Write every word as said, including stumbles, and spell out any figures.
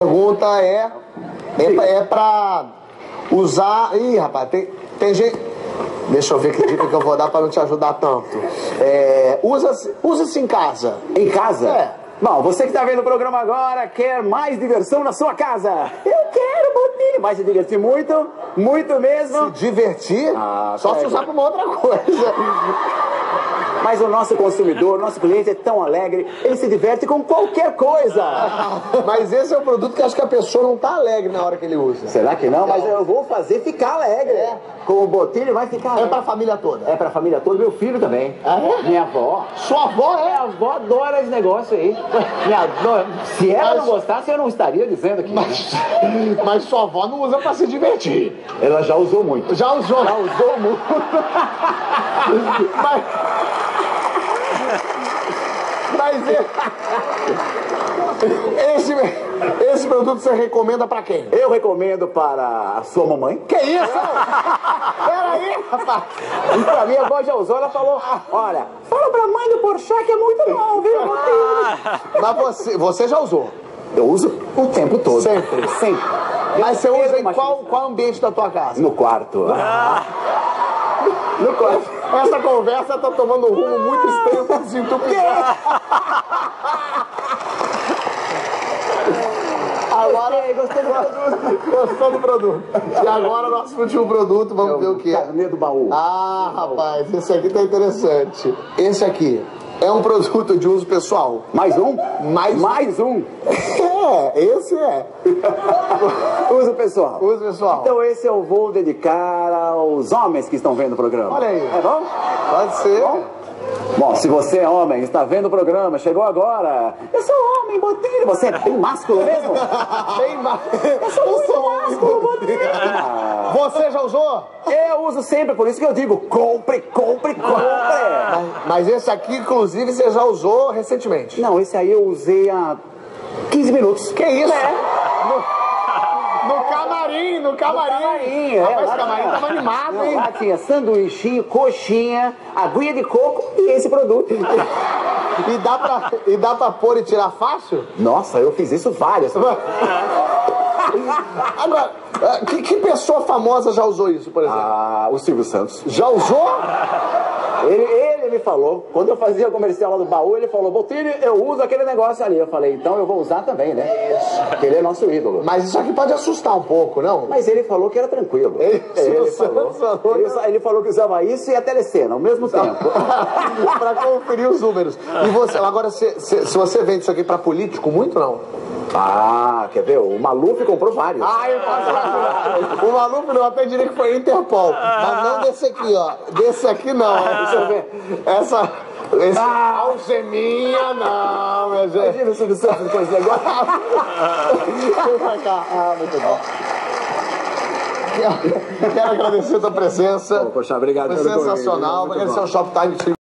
Pergunta é, é, pra, é pra usar... Ih, rapaz, tem, tem gente... Deixa eu ver que dica que eu vou dar pra não te ajudar tanto. É, usa-se usa em casa. Em casa? É. Bom, você que tá vendo o programa agora quer mais diversão na sua casa. Eu quero, Botinho. Vai se divertir muito, muito mesmo. Se divertir? Ah, só se usar pra uma outra coisa. Mas o nosso consumidor, o nosso cliente é tão alegre, ele se diverte com qualquer coisa. Mas esse é um produto que acho que a pessoa não tá alegre na hora que ele usa. Será que não? Mas eu vou fazer ficar alegre. É. Com o Botinho vai ficar alegre. É pra família toda? É pra família toda, meu filho também. Ah, é? Minha avó. Sua avó é? Minha avó adora esse negócio aí. Minha avó, se ela Mas... não gostasse, eu não estaria dizendo aqui. Mas... Mas sua avó não usa pra se divertir. Ela já usou muito. Já usou? Já usou muito. Mas... Mas esse, esse produto você recomenda pra quem? Eu recomendo para a sua mamãe. Que isso? Peraí, rapaz. E pra minha avó já usou, ela falou, olha, fala pra mãe do Porchat que é muito bom, viu? Mas você, você já usou? Eu uso o tempo todo. Sempre? Sempre. Mas você usa em qual, qual ambiente da tua casa? No quarto. Ah. No quarto. Essa conversa tá tomando um rumo muito estranho pra desentupir. Agora, gostei, gostei do produto. Gostou do produto. E agora, nosso último produto, vamos é ver o que é. Carnê do baú. Ah, rapaz, esse aqui tá interessante. Esse aqui é um produto de uso pessoal. Mais um? Mais, Mais um? É, esse é. Uso pessoal. Uso pessoal. Então esse eu vou dedicar aos homens que estão vendo o programa. Olha aí. É bom? Pode ser. Bom? Bom, se você é homem, está vendo o programa, chegou agora. Eu sou homem, Botinho. Você é bem másculo mesmo? Bem másculo. Eu sou muito másculo, Botinho. Ah. Você já usou? Eu uso sempre, por isso que eu digo, compre, compre, compre. Mas, mas esse aqui, inclusive, você já usou recentemente? Não, esse aí eu usei há quinze minutos. Que isso? É. No, no camarim, no camarim. No camarim, é. Rapaz, Lá o camarim tinha- tava animado, Não, hein? lá tinha sanduichinho, coxinha, aguinha de coco e esse produto. E dá pra, e dá pra pôr e tirar fácil? Nossa, eu fiz isso várias. Agora, que, que pessoa famosa já usou isso, por exemplo? Ah, o Silvio Santos. Já usou? Ele, ele me falou, quando eu fazia o comercial lá do baú, ele falou, Botinho, eu uso aquele negócio ali. Eu falei, então eu vou usar também, né? Porque ele é nosso ídolo. Mas isso aqui pode assustar um pouco, não? Mas ele falou que era tranquilo. Ele, ele, falou, falou, ele, ele falou que usava isso e a telecena ao mesmo tempo. pra conferir os números. E você, agora, se, se, se você vende isso aqui pra político, muito não? Ah, quer ver? O Maluf comprou vários. Ah, eu posso imaginar. O Maluf não, até diria que foi Interpol. Mas não desse aqui, ó. Desse aqui não. Deixa eu ver. Essa... Esse... Ah, algeminha não, minha gente. Imagina o Silvio Santos com esse negócio. Vem pra cá. Ah, muito bom. Quero agradecer a tua presença. Poxa, obrigado. Foi sensacional. Vou agradecer ao Shoptime.